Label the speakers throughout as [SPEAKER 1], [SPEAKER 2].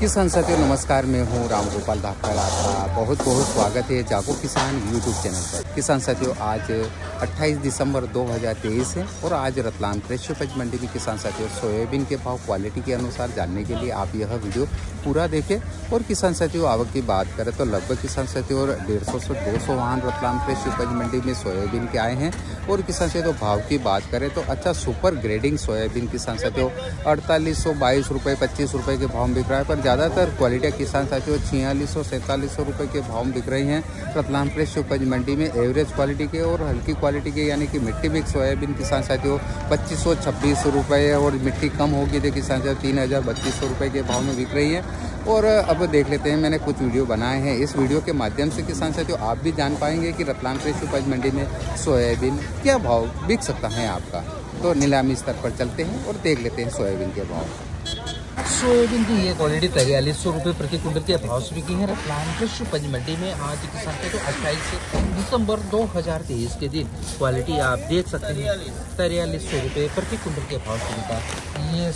[SPEAKER 1] किसान साथियों नमस्कार, मैं हूं रामगोपाल धाकड़। आपका बहुत बहुत स्वागत है जागो किसान यूट्यूब चैनल पर। किसान साथियों आज 28 दिसंबर 2023 है और आज रतलाम कृषि उपज मंडी में किसान साथियों सोयाबीन के भाव क्वालिटी के अनुसार जानने के लिए आप यह वीडियो पूरा देखें। और किसान साथियों आवक की बात करें तो लगभग किसान साथियों 150 से 200 वाहन रतलाम कृषि उपज मंडी में सोयाबीन के आए हैं। और किसान साथियों भाव की बात करें तो अच्छा सुपर ग्रेडिंग सोयाबीन किसान साथियों 4822 रुपये 25 रुपये के भाव में बिक रहा है। पर ज़्यादातर क्वालिटी किसान साथियों 4600 4700 रुपये के भाव में बिक रही हैं रतलाम कृषि उपज मंडी में। एवरेज क्वालिटी के और हल्की क्वालिटी के यानी कि मिट्टी मिक्स सोयाबीन किसान साथियों 2500 2600 रुपये और मिट्टी कम होगी तो किसान साथियों 3200 रुपये के भाव में बिक रही है। और अब देख लेते हैं, मैंने कुछ वीडियो बनाए हैं। इस वीडियो के माध्यम से किसान साथियों आप भी जान पाएंगे कि रतलाम कृषि उपज मंडी में सोयाबीन क्या भाव बिक सकता है आपका। तो नीलामी स्तर पर चलते हैं और देख लेते हैं सोयाबीन के भाव।
[SPEAKER 2] सोयाबीन की ये क्वालिटी 4300 रुपये प्रति कुंटल के भाव से बिकी है रतलाम कृषि उपज मंडी में। आज किसान साथियों 28 दिसंबर 2023 के दिन क्वालिटी आप देख सकते हैं 4300 रुपये प्रति कुंटल के भाव से बिका ये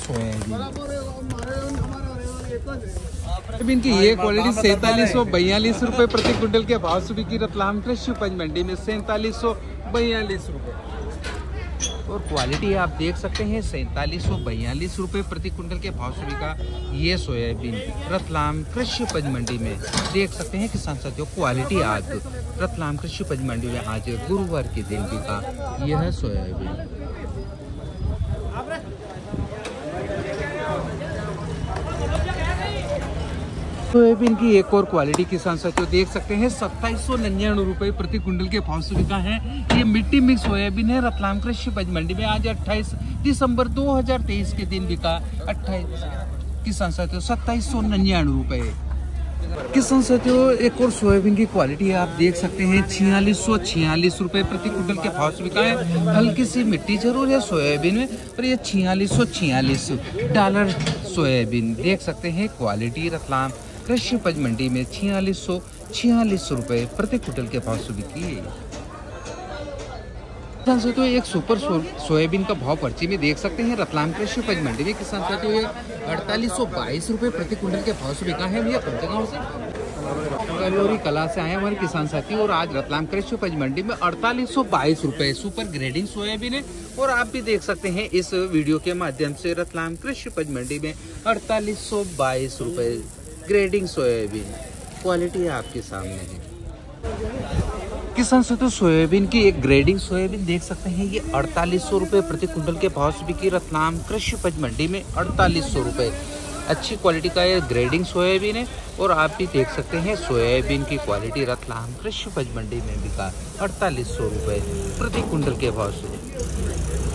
[SPEAKER 3] सोयाबीन की ये क्वालिटी 4742 रुपये प्रति क्विंटल के भाव से बिकी रतलाम कृषि उपज मंडी में 4742 रुपये।
[SPEAKER 2] और क्वालिटी आप देख सकते हैं 4742 रुपये प्रति कुंटल के भाव से बिका ये सोयाबीन रतलाम कृषि उपज मंडी में। देख सकते हैं किसान साथियों क्वालिटी आज रतलाम कृषि उपज मंडी में आज गुरुवार के दिन बिका यह सोयाबीन।
[SPEAKER 3] सोयाबीन की एक और क्वालिटी किसान साथियों देख सकते हैं 2799 रुपये प्रति कुंटल के भाव से बिका है ये मिट्टी मिक्स सोयाबीन है रतलाम कृषि उपज मंडी में। आज 28 दिसंबर 2023 के दिन बिका 28 किसान साथियों 2799 रुपये। किसान साथियों एक और सोयाबीन की क्वालिटी आप देख सकते हैं 4646 रुपये प्रति कुंटल के भाव से बिका है। हल्की सी मिट्टी जरूर है सोयाबीन में पर ये 4646 डॉलर सोयाबीन देख सकते हैं। क्वालिटी रतलाम कृषि उपज मंडी में 4646 रुपये प्रति कुंटल के भाव से बिकी है। किसान साथियों एक सुपर सोयाबीन का भाव पर्ची में देख सकते हैं रतलाम कृषि उपज मंडी में। किसान साथियों 4822 रुपये प्रति कुंटल के भाव से बिका है। ये पंचगांव से कलोरी कला से आए हमारे किसान साथी और आज रतलाम कृषि उपज मंडी में 4822 रुपये सुपर ग्रेडिंग सोयाबीन है। और आप भी देख सकते हैं इस वीडियो के माध्यम से रतलाम कृषि उपज मंडी में 4822 रुपये ग्रेडिंग सोयाबीन क्वालिटी आपके सामने है। किसान साथियों सोयाबीन की एक ग्रेडिंग सोयाबीन देख सकते हैं ये 4800 रुपये प्रति कुंटल के भाव से बिकी रतलाम कृषि उपज मंडी में 4800 रुपये। अच्छी क्वालिटी का ये ग्रेडिंग सोयाबीन है। और आप भी देख सकते हैं सोयाबीन की क्वालिटी रतलाम कृषि उपज मंडी में बिका 4800 रुपये प्रति कुंटल के भाव से।